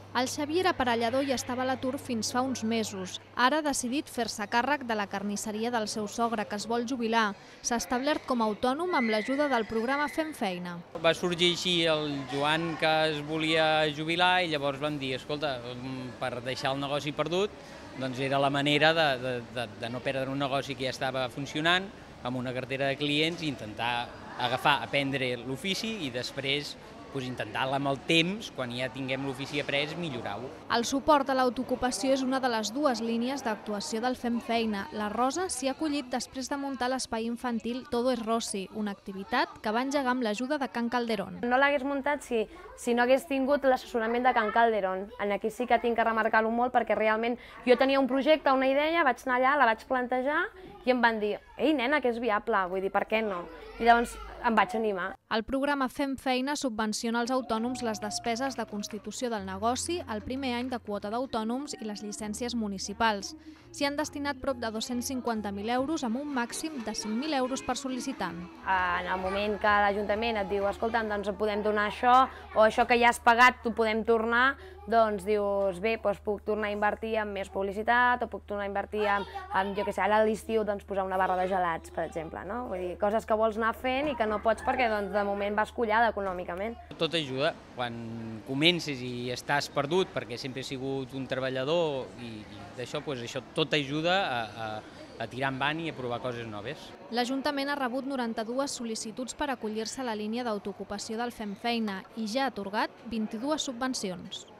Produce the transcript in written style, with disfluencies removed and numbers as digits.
El Xavier era aparellador i estava a l'atur fins fa uns mesos. Ara ha decidit fer-se càrrec de la carnisseria del seu sogre, que es vol jubilar. S'ha establert com a autònom amb l'ajuda del programa Fem Feina. Va sorgir així el Joan que es volia jubilar i llavors vam dir, escolta, per deixar el negoci perdut, doncs era la manera de no perdre un negoci que ja estava funcionant, amb una cartera de clients, i intentar aprendre l'ofici i després intentar amb el temps, quan ja tinguem l'ofici après, millorar-ho. El suport a l'autoocupació és una de les dues línies d'actuació del Fem Feina. La Rosa s'hi ha acollit després de muntar l'espai infantil Todo es Rossi, una activitat que va engegar amb l'ajuda de Can Calderón. No l'hagués muntat si no hagués tingut l'assessorament de Can Calderón. Aquí sí que tinc que remarcar-ho molt perquè realment jo tenia un projecte, una idea, vaig anar allà, la vaig plantejar i em van dir, ei nena, que és viable, vull dir, per què no? I llavors em vaig animar. El programa Fem Feina subvenciona als autònoms les despeses de constitució del negoci, el primer any de quota d'autònoms i les llicències municipals. S'hi han destinat prop de 250.000 euros amb un màxim de 5.000 euros per sol·licitant. En el moment que l'Ajuntament et diu, escolta'm, doncs podem donar això, o això que ja has pagat t'ho podem tornar, doncs dius, bé, doncs puc tornar a invertir en més publicitat, o puc tornar a invertir en jo què sé, ara a l'estiu posar una barra de gelats, per exemple, no? Vull dir, coses que vols anar fent i que no pots perquè de moment vas collada econòmicament. Tot ajuda. Quan comences i estàs perdut, perquè sempre he sigut un treballador i d'això, això tot ajuda a tirar endavant i a provar coses noves. L'Ajuntament ha rebut 92 sol·licituds per acollir-se a la línia d'autoocupació del Fem Feina i ja ha atorgat 22 subvencions.